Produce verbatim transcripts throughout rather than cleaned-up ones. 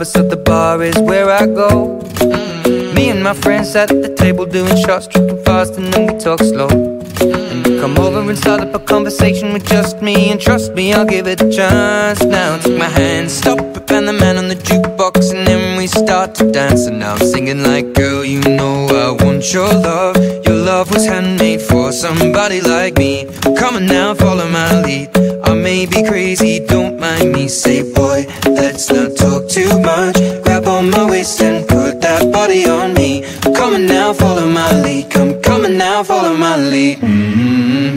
lover, so the bar is where I go. mm. Me and my friends at the table doing shots, tripping fast, and then we talk slow. And you come over and start up a conversation with just me, and trust me, I'll give it a chance. Now take my hand, stop it, and the man on the jukebox, and then we start to dance. And now I'm singing like, girl, you know I want your love. Your love was handmade for somebody like me. Come on now, follow my lead. I may be crazy, don't mind me. Say, boy, let's not talk too much. Grab on my waist and put that body on me. Come on now, follow my lead. Come, come on now, follow my lead. mm-hmm.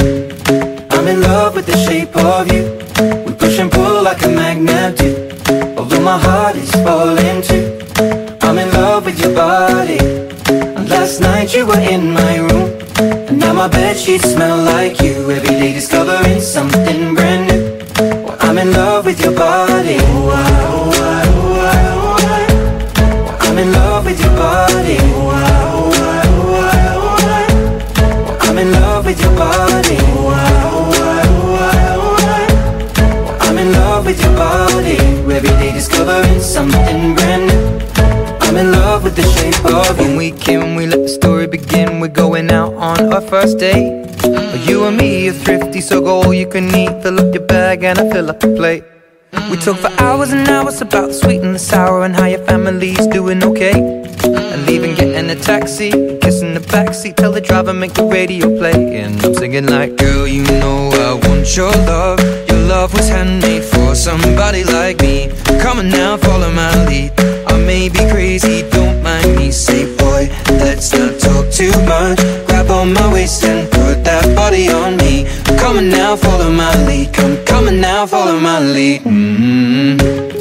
I'm in love with the shape of you. We push and pull like a magnet do. Although my heart is falling too, I'm in love with your body. And last night you were in my room, and now my bedsheets smell like you. Every day discovering something brand new. Well, I'm in love with your body. Oh, I, oh, I, oh, I, oh, I. Well, I'm in love with your body. Oh, I, oh, I, oh, I, oh, I. Well, I'm in love with your body. Oh, I, oh, I, oh, I, oh, I. Well, I'm in love with your body. Every day discovering something brand new. I'm in love with the shape of you. When we came, we let the story begin. We're going out on our first date. mm. You and me are thrifty, so go all you can eat. Fill up your bag and I fill up the plate. mm. We talk for hours and hours about the sweet and the sour, and how your family's doing okay. mm. And leaving, getting a taxi, kissing the backseat, tell the driver make the radio play. And I'm singing like, girl, you know I want your love. Your love was handmade for somebody like me. Come on now, follow my lead. I may be crazy, don't mind me. Say, boy, let's not talk too much. Grab on my waist and put that body on me. Come on now, follow my lead. Come, come on now, follow my lead. mm-hmm.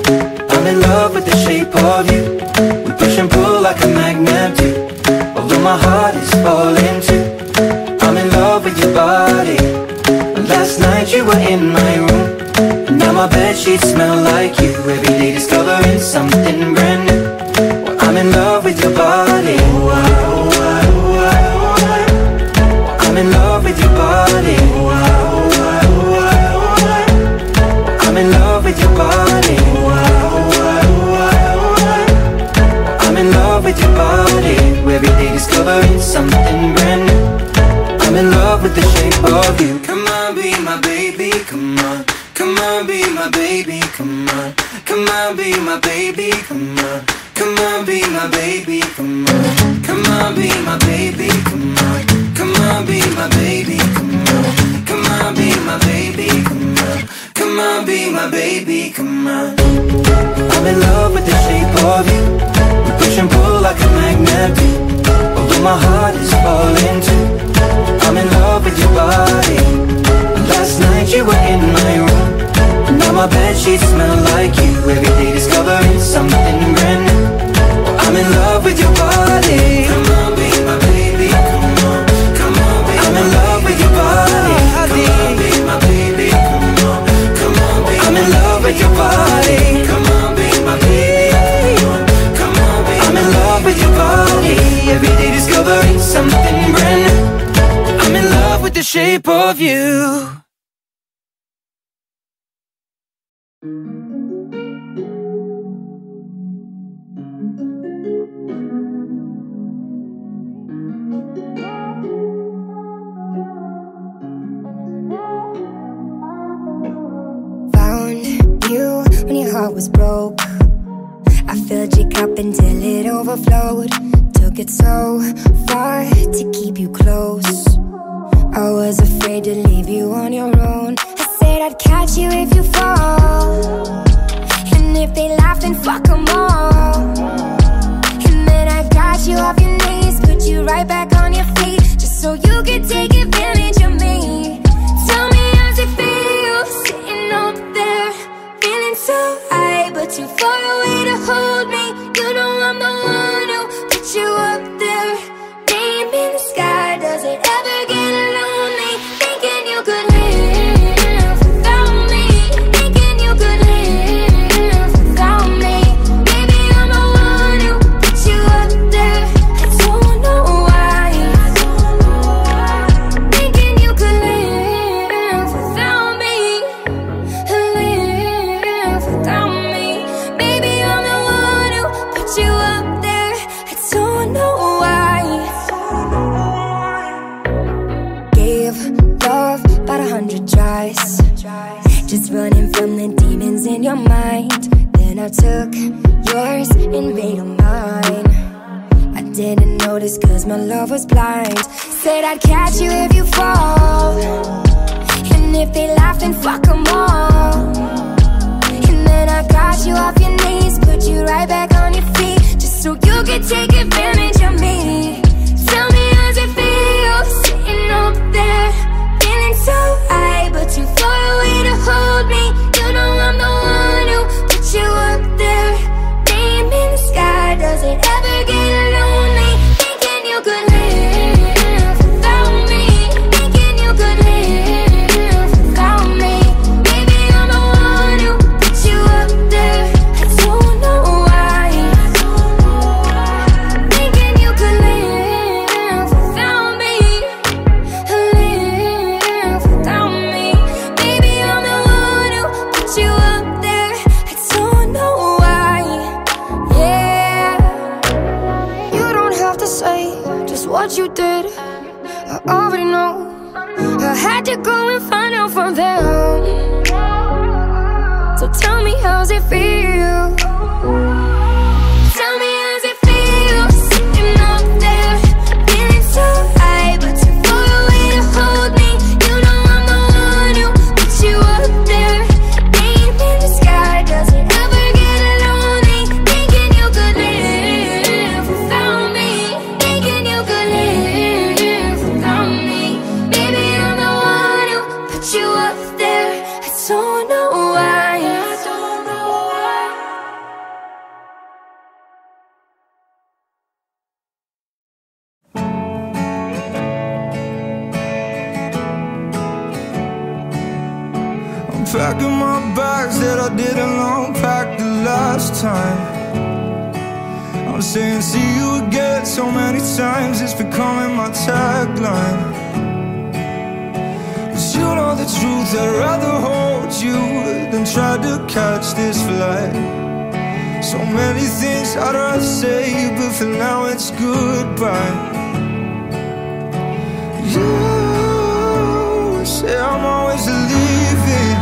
I'm in love with the shape of you. We push and pull like a magnet do. Although my heart is falling too, I'm in love with your body. Last night you were in my room, and now my bedsheets smell like you. Every day discovering something brand new. Well, I'm in love with your body. Oh, I, oh, I, oh, I, oh, I. Well, I'm in love with your body. Oh, I, oh, I, oh, I, oh, I. Well, I'm in love with your body. Oh, I, oh, I, oh, I, oh, I. Well, I'm in love with your body. Every day discovering something brand new. I'm in love with the shape of you. Come on, be my baby, come on. Come on, be my baby, come on. Come on, be my baby, come on. Come on, be my baby, come on. Come on, be my baby, come on. Come on, be my baby, come on. Come on, be my baby, come on. Come on, be my baby, come on. I'm in love with the shape of you. We push and pull like a magnet do. Although my heart is falling too, I'm in love with your body. Last night you were in my room, and now my bedsheets smell like you. Every day discovering something brand new. Well, I'm in love with your body. Come on, be my baby, come on. Come on, be I'm in love with your body. Come on, be my baby, come on. Come on, be I'm in love with your body. Come on, be my baby, come on. Come on, be I'm in love with your body. Every day discovering something brand new. I'm in love with the shape of you. Found you when your heart was broke. I filled your cup until it overflowed. Took it so far to keep you close. I was afraid to leave you on your own. I said I'd catch you if you fall, and if they laugh then fuck them all. And then I got you off your knees, put you right back on your feet, just so you could take advantage of me. Tell me how's it feel, sitting up there, feeling so high, but too far away to hold me. You know I'm the one who put you up there, name in the sky. Does it ever get lonely, thinking you could live without me, thinking you could live without me? Maybe I'm the one didn't notice cause my love was blind. Said I'd catch you if you fall, and if they laugh then fuck them all. And then I got you off your knees, put you right back on your feet, just so you could take advantage of me. Tell me how's it feel, sitting up there, feeling so high, but too far away to hold me. You know I'm the one who put you up there, name in the sky. Does it ever get lonely, thinking you could live without me, thinking you could live without me? Maybe I'm the one who put you up there, I don't know why. Thinking you could live without me, live without me. Maybe I'm the one who put you up there, I don't know why. Yeah, you don't have to say just what you did, I already know. I had to go and find out from them. So tell me how's it feel, tell me how's it feel, sitting up there, feeling so high, but too far away to hold me. You know I'm the one who put you up there, name in the sky. Does it ever get lonely, thinking you could live without me, thinking you could live without me? Maybe I'm the one who put you up there, I don't know why. I don't know why. I'm packing my bags that I didn't unpack the last time. I'm saying see you again so many times, it's becoming my tagline. 'Cause you know the truth, I'd rather hold you than try to catch this flight. So many things I'd rather say, but for now it's goodbye. You say I'm always leaving,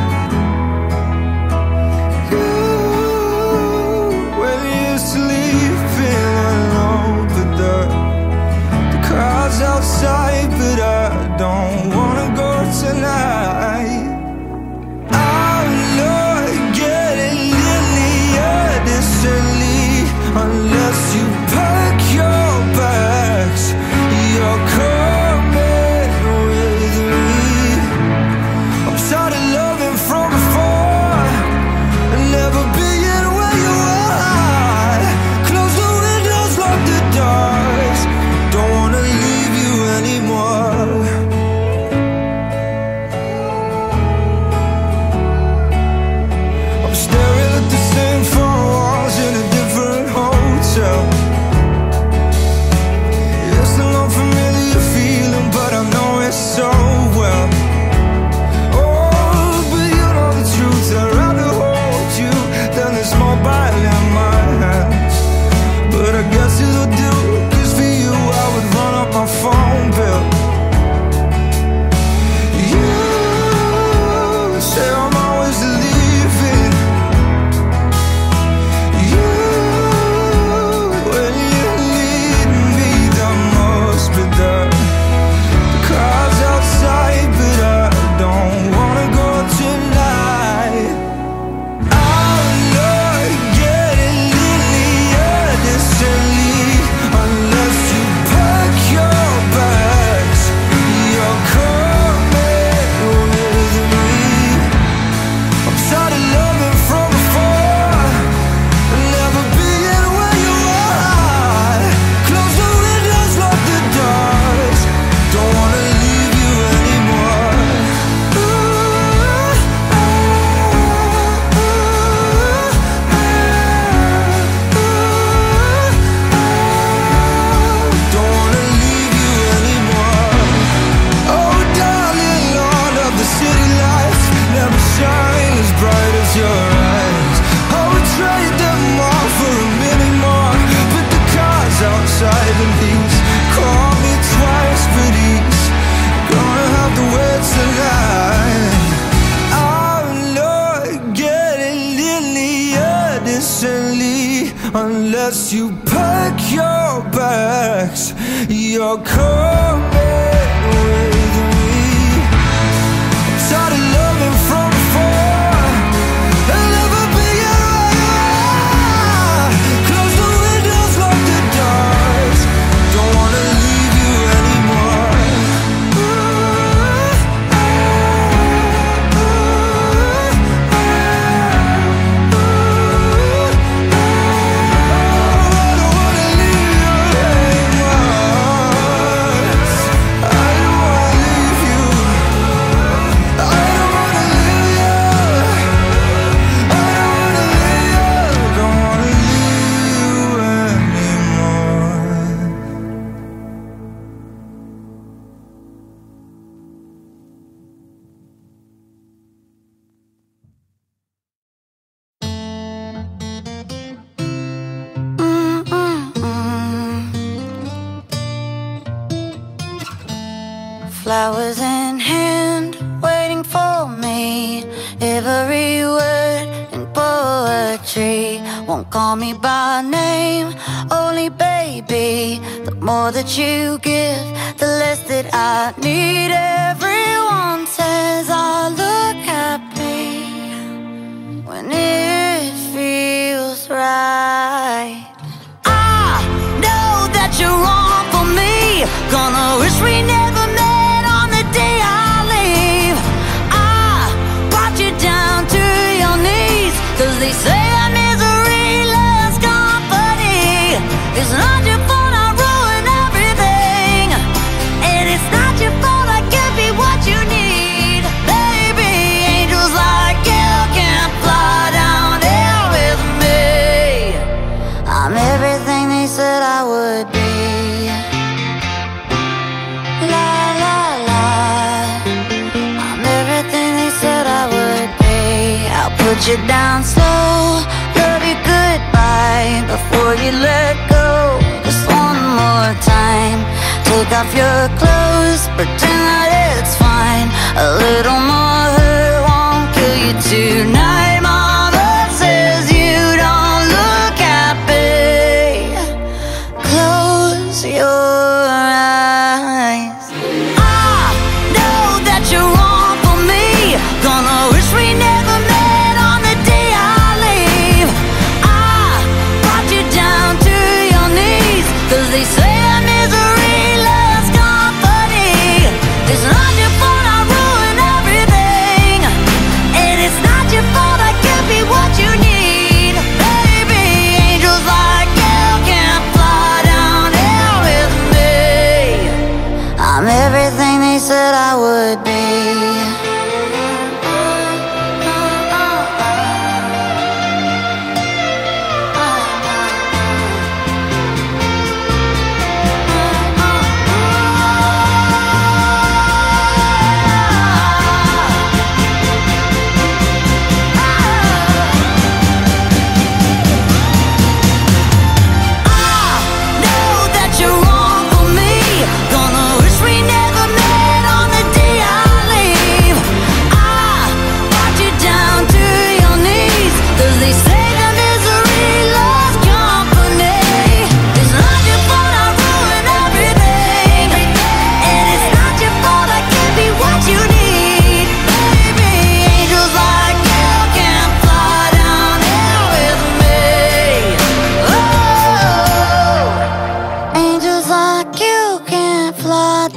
you when you used to leaving alone, but the, the crowd's outside, but I don't wanna go tonight. I'm not getting near distantly unless you pack your bags. You're coming with me. I'm tired of loving from before and never being where you are. Close the windows, lock the doors. Don't wanna leave you anymore. I'm staring at the same four walls in a different hotel. It's an unfamiliar feeling, but I know it so well. Oh, but you know the truth, I'd rather hold you than this mobile in my hands. But I guess it'll do, 'cause for you I would run up my phone bill. You say I'm always leaving, you when you need me the most, but the, the crowd's outside, but I don't wanna go tonight. I'm not getting near distantly unless you pack your bags. You're coming with me. I'm tired of loving from before and never being where you are. Close the windows, lock the doors. Don't wanna leave you anymore. Ooh, ah, ooh, ah, ooh, ah. Don't wanna leave you anymore. Oh darling, Lord of the city lights never shine as bright as your eyes. I would trade them all for a minute more, but the car's outside and he's called me twice, but he's gonna have to wait tonight. I'm not getting near distantly unless you pack your bags. tracks. You're coming with me. I'm tired of loving from afar. I'll never be where you are. Close the windows, lock the doors. Don't wanna leave you anymore. Flowers in hand, waiting for me. Every word in poetry won't call me by name, only baby. The more that you give, the less that I need. Everyone says I look happy when it feels right. I know that you're wrong for me. Gonna wish we never they say that misery loves company. It's not your fault I ruin everything, and it's not your fault I can't be what you need. Baby, angels like you can't fly down here with me. I'm everything they said I would be. La la la. I'm everything they said I would be. I'll put you down slow, love you goodbye before you let go. Just one more time. Take off your clothes, pretend that it's fine. A little more hurt won't kill you tonight. Mama says you don't look happy. Close your eyes. I know that you're wrong for me. Gonna wish we never met on the day I leave. I brought you down to your knees, 'cause they say that misery loves company. It's not your fault I ruin everything, and it's not your fault I can't be what you need. Baby, angels like you can't fly down here with me. I'm everything they said I would be. Fly